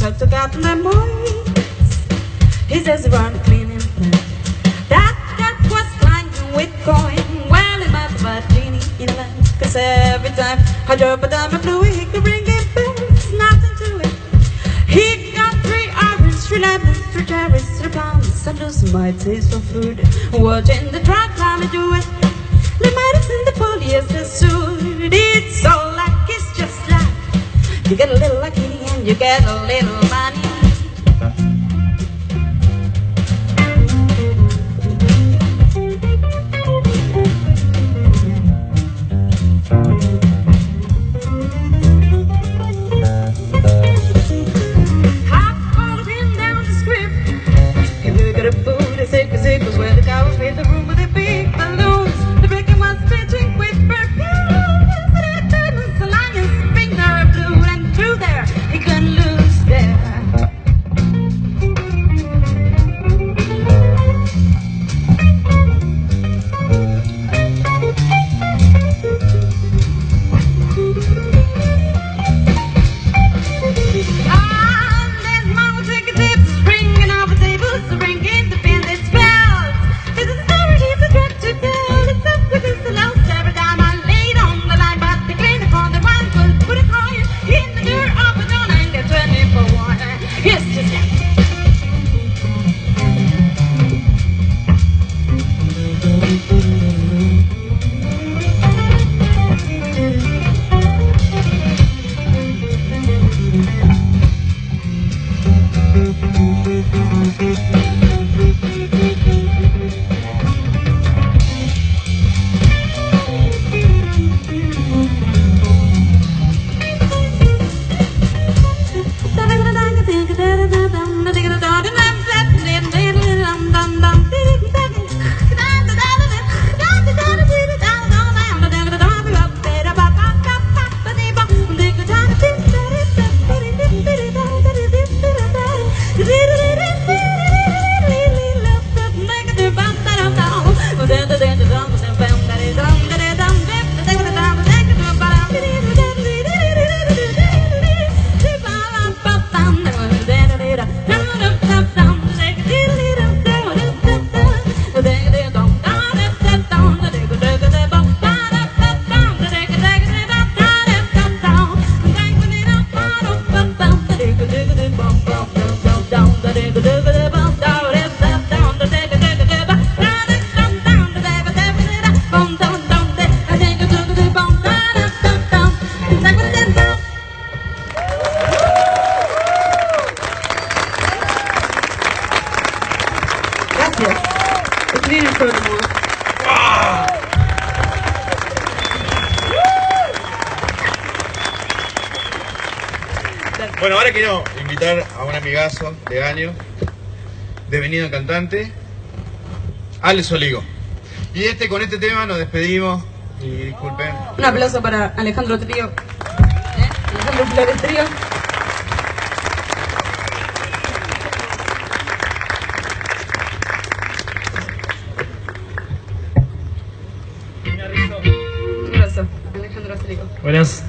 took out my voice. He says run cleaning that was climbing with coin. Well, it must have been genie in a lamp, 'cause every time I drop a dime of blue, he could bring it back. Nothing to it. He got 3 orange, 3 lemons, 3 cherries, 3 plums. I'm losing my taste for food, watching the truck climb do it. The midas in the polyester suit. It's all like it's just like you get a little lucky and you get a little money. Bueno, ahora quiero invitar a un amigazo de años, devenido cantante, Alex Oligo. Y con este tema nos despedimos. Y disculpen. Un aplauso para Alejandro Trío. Alejandro Flores Trío. Un abrazo, Alejandro Trío. Buenas.